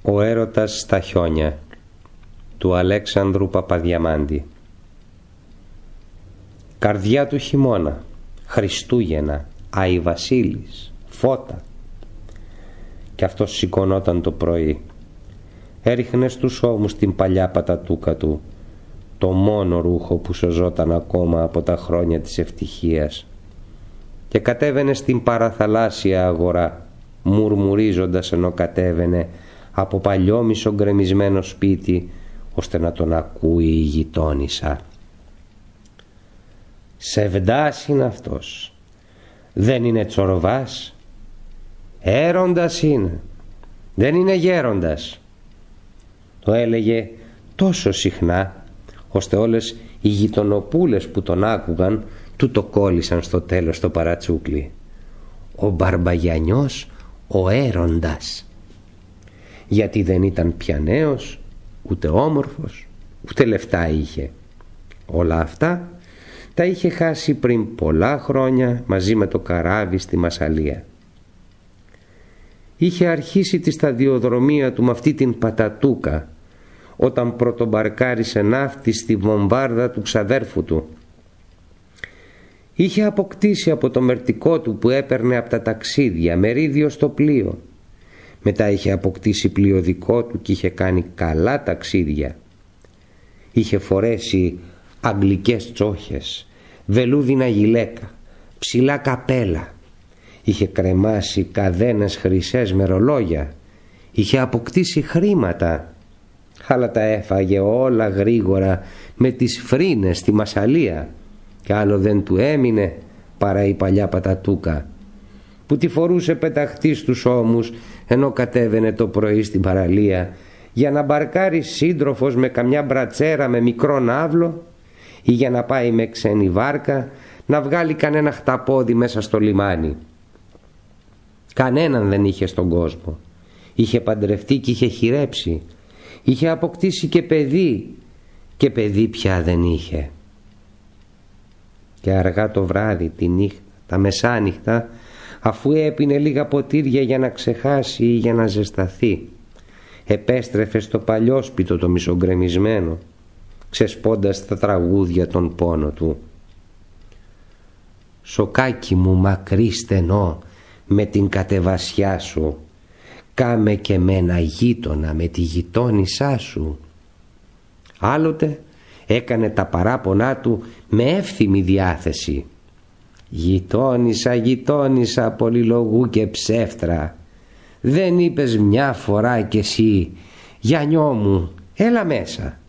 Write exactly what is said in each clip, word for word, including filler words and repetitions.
Ο έρωτας στα χιόνια του Αλέξανδρου Παπαδιαμάντη. Καρδιά του χειμώνα, Χριστούγεννα, Άι Βασίλης, φώτα. Κι αυτός σηκωνόταν το πρωί, έριχνε στους ώμους την παλιά πατατούκα του, το μόνο ρούχο που σωζόταν ακόμα από τα χρόνια της ευτυχίας, και κατέβαινε στην παραθαλάσσια αγορά, μουρμουρίζοντας ενώ κατέβαινε από παλιό μισογκρεμισμένο σπίτι, ώστε να τον ακούει η γειτόνισσα. Σεβδάς είναι αυτός, δεν είναι τσορβάς, έροντας είναι, δεν είναι γέροντας. Το έλεγε τόσο συχνά, ώστε όλες οι γειτονοπούλες που τον άκουγαν του το κόλλησαν στο τέλος το παρατσούκλι. Ο Μπαρμπαγιανιός ο έροντας. Γιατί δεν ήταν πια νέος, ούτε όμορφος, ούτε λεφτά είχε. Όλα αυτά τα είχε χάσει πριν πολλά χρόνια μαζί με το καράβι στη Μασσαλία. Είχε αρχίσει τη σταδιοδρομία του με αυτή την πατατούκα όταν πρωτομπαρκάρισε ναύτη στη βομβάρδα του ξαδέρφου του. Είχε αποκτήσει από το μερτικό του που έπαιρνε από τα ταξίδια μερίδιο στο πλοίο. Μετά είχε αποκτήσει πλοίο δικό του και είχε κάνει καλά ταξίδια. Είχε φορέσει αγγλικές τσόχες, βελούδινα γυλαίκα, ψηλά καπέλα. Είχε κρεμάσει καδένες χρυσές με ρολόγια. Είχε αποκτήσει χρήματα, αλλά τα έφαγε όλα γρήγορα με τις φρίνες στη Μασσαλία, και άλλο δεν του έμεινε παρά η παλιά πατατούκα που τη φορούσε πεταχτή στους ώμους ενώ κατέβαινε το πρωί στην παραλία για να μπαρκάρει σύντροφος με καμιά μπρατσέρα με μικρό ναύλο, ή για να πάει με ξένη βάρκα να βγάλει κανένα χταπόδι μέσα στο λιμάνι. Κανέναν δεν είχε στον κόσμο. Είχε παντρευτεί και είχε χειρέψει. Είχε αποκτήσει και παιδί, και παιδί πια δεν είχε. Και αργά το βράδυ, τη νύχτα, τα μεσάνυχτα, αφού έπινε λίγα ποτήρια για να ξεχάσει ή για να ζεσταθεί, επέστρεφε στο παλιόσπιτο το μισογκρεμισμένο, ξεσπώντας τα τραγούδια τον πόνο του. Σοκάκι μου μακρύ στενό με την κατεβασιά σου, κάμε και με ένα γείτονα με τη γειτόνισά σου. Άλλοτε έκανε τα παράπονά του με εύθυμη διάθεση. Γειτόνισσα, γειτόνισσα, πολυλογού και ψεύτρα, δεν είπες μια φορά κι εσύ, Γιαννιό μου, έλα μέσα.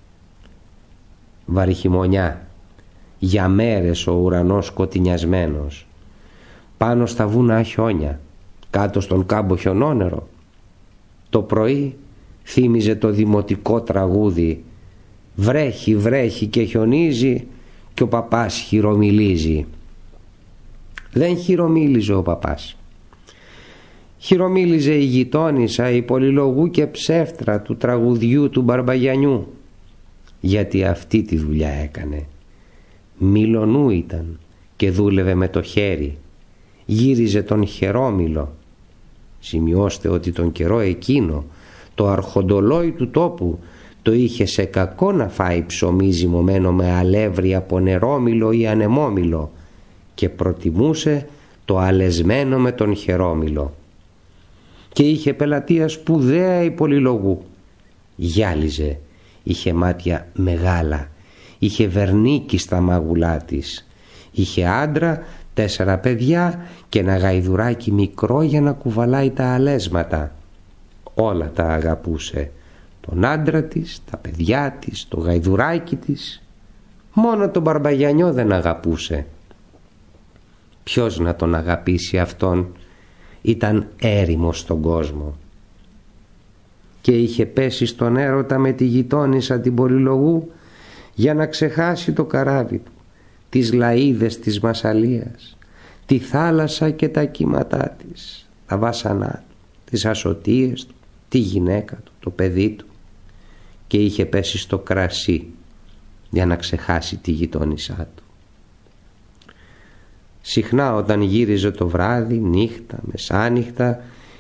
Βαριχημονιά, για μέρες ο ουρανός σκοτεινιασμένος, πάνω στα βουνά χιόνια, κάτω στον κάμπο χιονόνερο. Το πρωί θύμιζε το δημοτικό τραγούδι, βρέχει, βρέχει και χιονίζει και ο παπάς χειρομιλίζει. Δεν χειρομίλιζε ο παπάς. Χειρομίλιζε η γειτόνισσα, η πολυλογού και ψεύτρα του τραγουδιού του Μπαρμπαγιανιού, γιατί αυτή τη δουλειά έκανε. Μιλονού ήταν και δούλευε με το χέρι, γύριζε τον χερόμυλο. Σημειώστε ότι τον καιρό εκείνο το αρχοντολόι του τόπου το είχε σε κακό να φάει ψωμί ζυμωμένο με αλεύρι από νερόμυλο ή ανεμόμυλο, και προτιμούσε το αλεσμένο με τον χερόμυλο. Και είχε πελατεία σπουδαία η πολυλογού. Γυάλιζε, είχε μάτια μεγάλα, είχε βερνίκι στα μάγουλά της, είχε άντρα, τέσσερα παιδιά και ένα γαϊδουράκι μικρό για να κουβαλάει τα αλέσματα. Όλα τα αγαπούσε, τον άντρα της, τα παιδιά της, το γαϊδουράκι της. Μόνο τον Μπαρμπαγιανιό δεν αγαπούσε. Ποιος να τον αγαπήσει αυτόν, ήταν έρημος στον κόσμο. Και είχε πέσει στον έρωτα με τη γειτόνισσα την πολυλογού για να ξεχάσει το καράβι του, τις λαΐδες της Μασσαλίας, τη θάλασσα και τα κύματά της, τα βάσανά του, τις ασωτίες του, τη γυναίκα του, το παιδί του, και είχε πέσει στο κρασί για να ξεχάσει τη γειτόνισσά του. Συχνά όταν γύριζε το βράδυ, νύχτα, μεσάνυχτα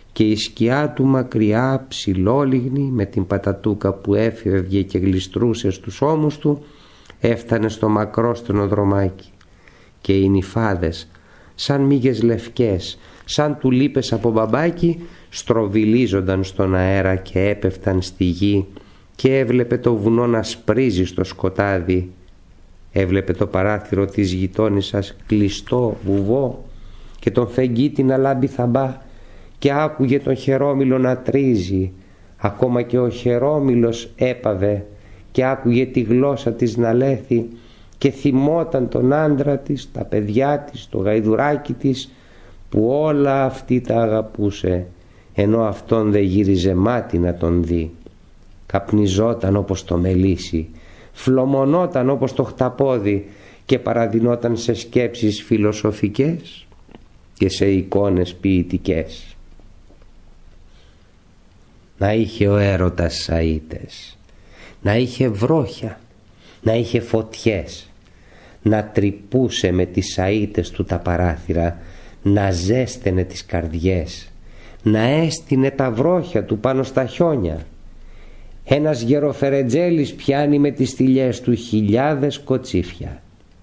και η σκιά του μακριά ψηλόλιγνη με την πατατούκα που έφευγε και γλιστρούσε στους ώμους του έφτανε στο μακρόστενο δρομάκι και οι νυφάδες σαν μύγες λευκές, σαν τουλίπες από μπαμπάκι στροβιλίζονταν στον αέρα και έπεφταν στη γη και έβλεπε το βουνό να σπρίζει στο σκοτάδι. Έβλεπε το παράθυρο της γειτόνισσας κλειστό βουβό και τον φεγγίτη να λάμπει θαμπά και άκουγε τον χερόμυλο να τρίζει. Ακόμα και ο χερόμυλος έπαβε και άκουγε τη γλώσσα της να λέθει και θυμόταν τον άντρα της, τα παιδιά της, το γαϊδουράκι της που όλα αυτή τα αγαπούσε, ενώ αυτόν δεν γύριζε μάτι να τον δει. Καπνιζόταν όπως το μελίσι, φλωμωνόταν όπως το χταπόδι και παραδεινόταν σε σκέψεις φιλοσοφικές και σε εικόνες ποιητικές. Να είχε ο έρωτας σαΐτες, να είχε βρόχια, να είχε φωτιές, να τρυπούσε με τις σαΐτες του τα παράθυρα, να ζέστενε τις καρδιές, να έστεινε τα βρόχια του πάνω στα χιόνια. Ένας γεροφερετζέλης πιάνει με τις θηλιές του χιλιάδες κοτσίφια.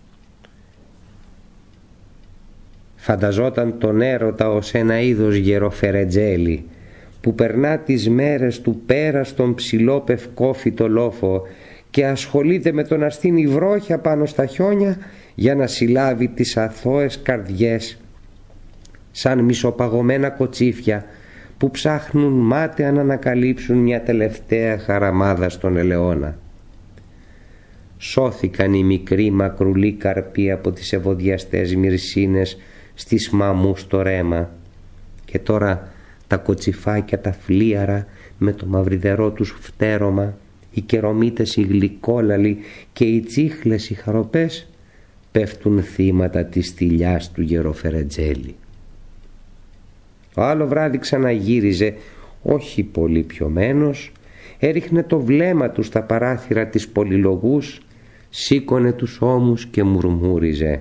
Φανταζόταν τον έρωτα ως ένα είδος γεροφερετζέλη που περνά τις μέρες του πέρα στον ψηλό πευκόφυτο λόφο και ασχολείται με το να στείνει βρόχια πάνω στα χιόνια για να συλλάβει τις αθώες καρδιές σαν μισοπαγωμένα κοτσίφια που ψάχνουν μάταια να ανακαλύψουν μια τελευταία χαραμάδα στον ελαιώνα. Σώθηκαν οι μικροί μακρουλοί καρποί από τις ευωδιαστές μυρσίνες στις μαμού στο ρέμα και τώρα τα κοτσιφάκια τα φλίαρα με το μαυριδερό τους φτέρωμα, οι κερομίτες οι γλυκόλαλοι και οι τσίχλες οι χαροπές πέφτουν θύματα της θηλιάς του γεροφερετζέλη. Το άλλο βράδυ ξαναγύριζε, όχι πολύ πιωμένος, έριχνε το βλέμμα του στα παράθυρα της πολυλογούς, σήκωνε τους ώμους και μουρμούριζε: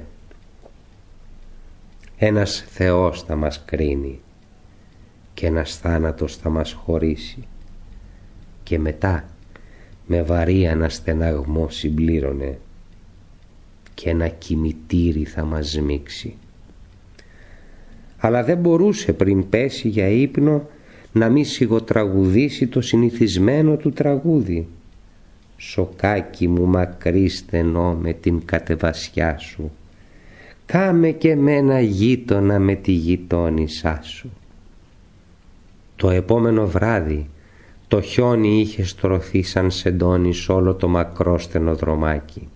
«Ένας Θεός θα μας κρίνει και ένας θάνατος θα μας χωρίσει». Και μετά με βαρύ αναστεναγμό συμπλήρωνε: «Και ένα κημητήρι θα μας σμίξει». Αλλά δεν μπορούσε πριν πέσει για ύπνο να μη σιγοτραγουδήσει το συνηθισμένο του τραγούδι: «Σοκάκι μου μακρύ στενό με την κατεβασιά σου, κάμε και μένα γείτονα με τη γειτόνισσά σου». Το επόμενο βράδυ το χιόνι είχε στρωθεί σαν σεντόνι σ' όλο το μακρόστενο δρομάκι.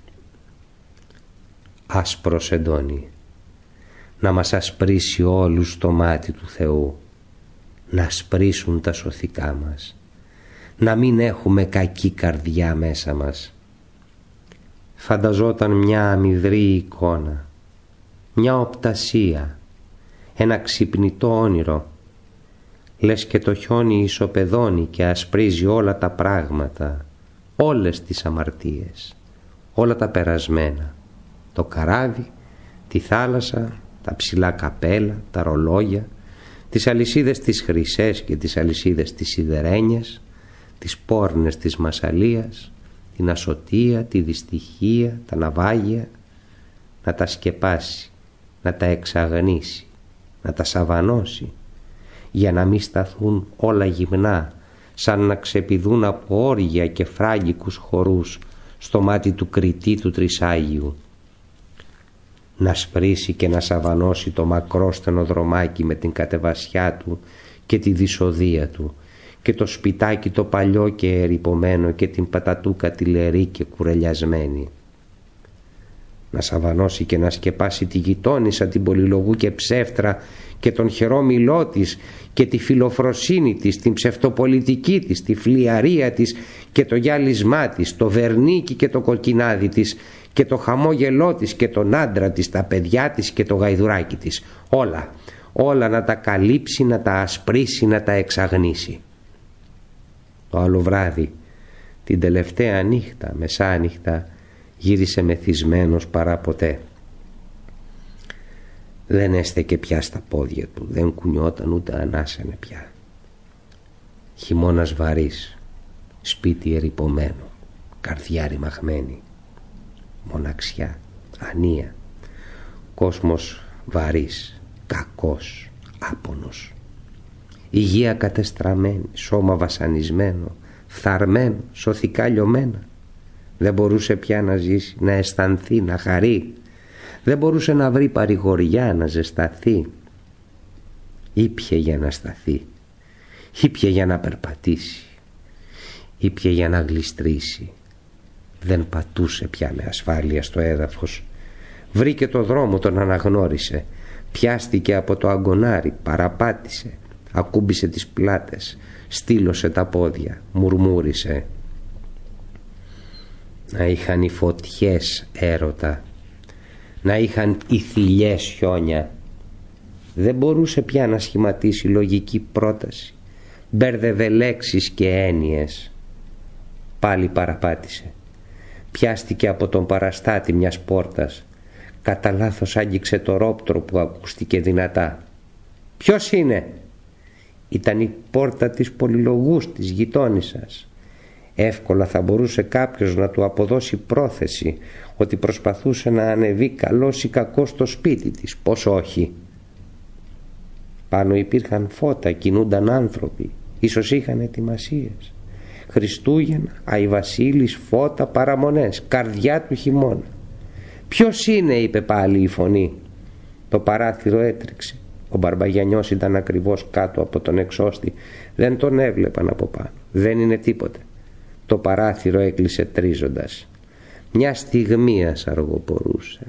Άσπρο σεντόνι, να μας ασπρίσει όλους το μάτι του Θεού, να ασπρίσουν τα σωθικά μας, να μην έχουμε κακή καρδιά μέσα μας. Φανταζόταν μια αμυδρή εικόνα, μια οπτασία, ένα ξυπνητό όνειρο, λες και το χιόνι ισοπεδώνει και ασπρίζει όλα τα πράγματα, όλες τις αμαρτίες, όλα τα περασμένα, το καράβι, τη θάλασσα, τα ψηλά καπέλα, τα ρολόγια, τις αλυσίδες τις χρυσές και τις αλυσίδες τις σιδερένιες, τις πόρνες της Μασσαλίας, την ασωτεία, τη δυστυχία, τα ναυάγια, να τα σκεπάσει, να τα εξαγνίσει, να τα σαβανώσει, για να μην σταθούν όλα γυμνά, σαν να ξεπηδούν από όργια και φράγκικους χορούς στο μάτι του κριτή του Τρισάγιου. Να σπρίσει και να σαβανώσει το μακρόστενο δρομάκι με την κατεβασιά του και τη δυσοδεία του και το σπιτάκι το παλιό και ερειπωμένο και την πατατούκα τη λερή και κουρελιασμένη. Να σαβανώσει και να σκεπάσει τη γειτόνισσα την πολυλογού και ψεύτρα και τον χερόμυλό της και τη φιλοφροσύνη της, την ψευτοπολιτική της, τη φλιαρία της και το γυάλισμά της, το βερνίκι και το κοκκινάδι της και το χαμόγελό της και τον άντρα της, τα παιδιά της και το γαϊδουράκι της. Όλα, όλα να τα καλύψει, να τα ασπρίσει, να τα εξαγνίσει. Το άλλο βράδυ, την τελευταία νύχτα, μεσάνυχτα, γύρισε μεθυσμένος παρά ποτέ. Δεν έστεκε πια στα πόδια του, δεν κουνιόταν ούτε ανάσανε πια. Χειμώνας βαρύς, σπίτι ερειπωμένο, καρδιά ρημαγμένη, μοναξιά, ανία, κόσμος βαρύς, κακός, άπονος, υγεία κατεστραμμένη, σώμα βασανισμένο, φθαρμένο, σωθικά λιωμένα. Δεν μπορούσε πια να ζήσει, να αισθανθεί, να χαρεί. Δεν μπορούσε να βρει παρηγοριά, να ζεσταθεί. Ήπιε για να σταθεί, ήπιε για να περπατήσει, ήπιε για να γλιστρήσει. Δεν πατούσε πια με ασφάλεια στο έδαφος. Βρήκε το δρόμο, τον αναγνώρισε. Πιάστηκε από το αγκονάρι, παραπάτησε, ακούμπησε τις πλάτες, στήλωσε τα πόδια, μουρμούρισε. Να είχαν οι φωτιές έρωτα, να είχαν οι θηλιές χιόνια. Δεν μπορούσε πια να σχηματίσει λογική πρόταση. Μπέρδευε λέξεις και έννοιες. Πάλι παραπάτησε. Πιάστηκε από τον παραστάτη μιας πόρτας. Κατά λάθος άγγιξε το ρόπτρο που ακούστηκε δυνατά. «Ποιος είναι?» Ήταν η πόρτα της πολυλογούς της γειτόνισσας. Εύκολα θα μπορούσε κάποιος να του αποδώσει πρόθεση ότι προσπαθούσε να ανεβεί καλός ή κακός στο σπίτι της. Πώς όχι. Πάνω υπήρχαν φώτα, κινούνταν άνθρωποι, ίσως είχαν ετοιμασίες. Χριστούγεννα, Άι Βασίλης, φώτα, παραμονές, καρδιά του χειμώνα. «Ποιος είναι?» είπε πάλι η φωνή. Το παράθυρο έτρεξε. Ο Μπαρμπαγιανιός ήταν ακριβώς κάτω από τον εξώστη. Δεν τον έβλεπαν από πάνω. Δεν είναι τίποτε. Το παράθυρο έκλεισε τρίζοντας. Μια στιγμίας αργοπορούσε.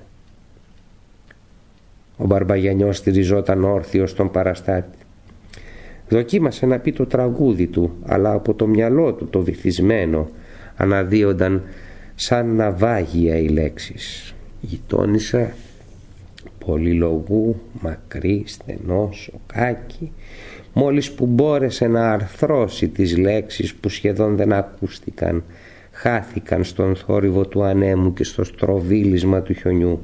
Ο Μπαρμπαγιανιός στηριζόταν όρθιος στον παραστάτη. Δοκίμασε να πει το τραγούδι του, αλλά από το μυαλό του το βυθισμένο αναδύονταν σαν ναυάγια οι λέξεις. Γειτόνισσα, πολυλογού, μακρύ, στενό, σοκάκι. Μόλις που μπόρεσε να αρθρώσει τις λέξεις που σχεδόν δεν ακούστηκαν, χάθηκαν στον θόρυβο του ανέμου και στο στροβίλισμα του χιονιού.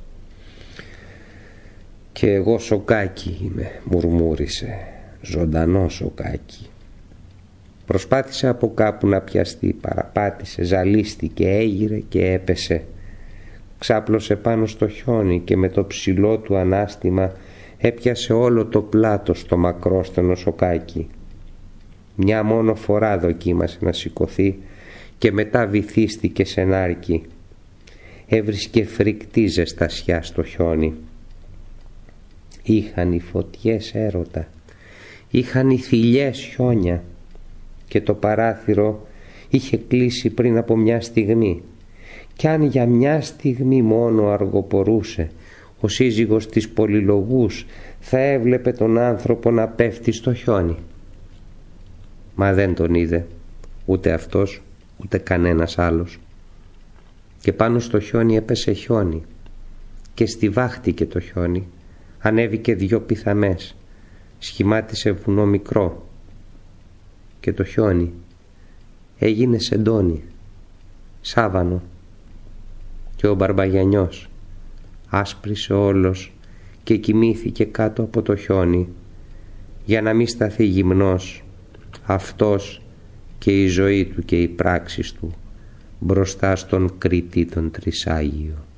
«Και εγώ σοκάκι είμαι», μουρμούρισε, «ζωντανό σοκάκι». Προσπάθησε από κάπου να πιαστεί, παραπάτησε, ζαλίστηκε, έγειρε και έπεσε. Ξάπλωσε πάνω στο χιόνι και με το ψηλό του ανάστημα έπιασε όλο το πλάτος στο μακρόστενο σοκάκι. Μια μόνο φορά δοκίμασε να σηκωθεί και μετά βυθίστηκε σε νάρκη. Έβρισκε φρικτή ζεστασιά στο χιόνι. Είχαν οι φωτιές έρωτα, είχαν οι θηλιές χιόνια και το παράθυρο είχε κλείσει πριν από μια στιγμή. Κι αν για μια στιγμή μόνο αργοπορούσε, ο σύζυγος της πολυλογούς θα έβλεπε τον άνθρωπο να πέφτει στο χιόνι. Μα δεν τον είδε ούτε αυτός ούτε κανένας άλλος. Και πάνω στο χιόνι έπεσε χιόνι και στιβάχτηκε το χιόνι. Ανέβηκε δυο πιθαμές, σχημάτισε βουνό μικρό και το χιόνι έγινε σεντόνι, σάβανο. Και ο Μπαρμπαγιανιός άσπρισε όλος και κοιμήθηκε κάτω από το χιόνι για να μην σταθεί γυμνός αυτός και η ζωή του και οι πράξεις του μπροστά στον Κριτή τον Τρισάγιο.